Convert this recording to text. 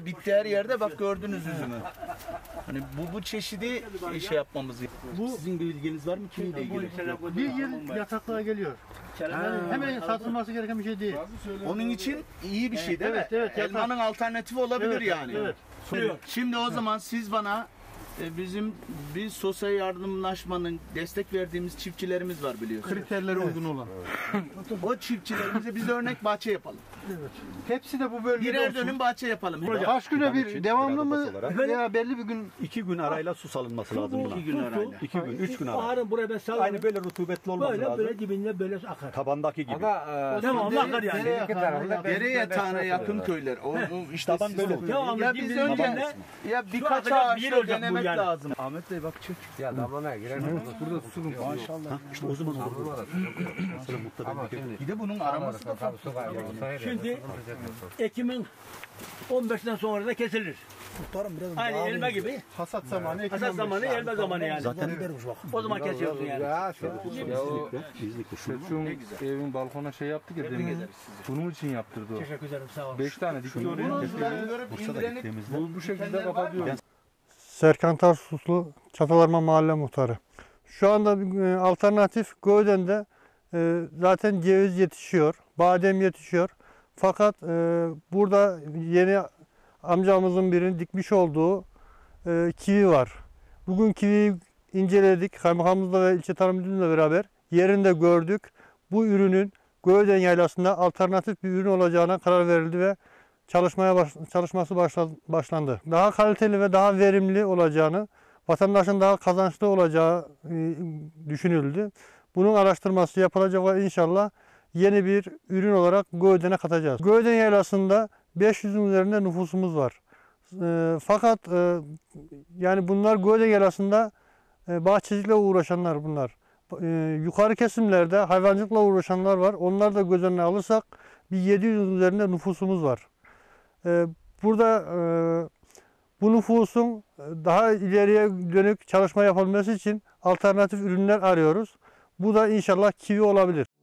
bitti her yerde, bak gördünüz üzümü. Hani bu çeşidi şey yapmamız. Bu sizin bir bilginiz var mı kiviyle ilgili? Bir yıl yataklığa geliyor. Hemen satılması gereken bir şey değil. Onun için iyi bir şey değil mi? Evet, Elmanın alternatifi olabilir yani. Evet. Şimdi o zaman siz bana biz sosyal yardımlaşmanın destek verdiğimiz çiftçilerimiz var biliyorsunuz. Kriterlere uygun olan. O çiftçilerimize biz örnek bahçe yapalım. Evet. Hepsi de bu bölgede Birer olsun. dönüm bahçe yapalım. Kaç güne bir devamlı mı veya belli bir gün? 2 gün arayla su salınması lazım buna. 2 gün arayla. 2 gün, 3 gün arayla. Baharın buraya ben sallarım. Aynı böyle rutubetli olması Böyle lazım. böyle dibinde böyle akar. Tabandaki gibi. Devamlı akar yani. Dere yatağına yakın köyler. O işte Taban böyle oluyor. Devamlı ya biz dibinde önce dibinde ya birkaç akacak bir yer ağaçta olacak bu denemek yani. lazım. Ahmet Bey bak çek. Ya damlamaya girer. Burada sıkıntı. Maşallah. İşte o zaman olur. Mesela muhtemelen Bir de bunun araması da farklı. Şimdi Ekim'in 15'ten sonra da kesilir. Aynı elma gibi. Hasat zamanı. Hasat zamanı, elma zamanı yani. zaten O zaman kesiyorsun yani. kesinlikle şu. Şu evin balkona şey yaptık ya demin. Bunun için yaptırdı o. Teşekkür ederim, sağ olun. 5 tane dikti oraya. Ben görüp Bursa'da indirenip gittiğimizde Bu şekilde kapatıyor. Serkan Tarsuslu, Çatalarma Mahalle Muhtarı. Şu anda alternatif Göğden'de zaten ceviz yetişiyor, badem yetişiyor. Fakat burada yeni amcamızın birinin dikmiş olduğu kivi var. Bugün kiviyi inceledik, kaymakamımızla ve ilçe tarım müdürümüzle beraber yerinde gördük. Bu ürünün Göğden Yaylası'nda alternatif bir ürün olacağına karar verildi ve çalışması başlandı. Daha kaliteli ve daha verimli olacağını, vatandaşın daha kazançlı olacağı düşünüldü. Bunun araştırması yapılacak ve inşallah yeni bir ürün olarak Göğden'e katacağız. Göğden Yaylası'nda 500'ün üzerinde nüfusumuz var. Fakat yani bunlar Göğden Yaylası'nda bahçecilikle uğraşanlar bunlar. Yukarı kesimlerde hayvancılıkla uğraşanlar var. Onlar da göz önüne alırsak bir 700'ün üzerinde nüfusumuz var. Burada bu nüfusun daha ileriye dönük çalışma yapabilmesi için alternatif ürünler arıyoruz. Bu da inşallah kivi olabilir.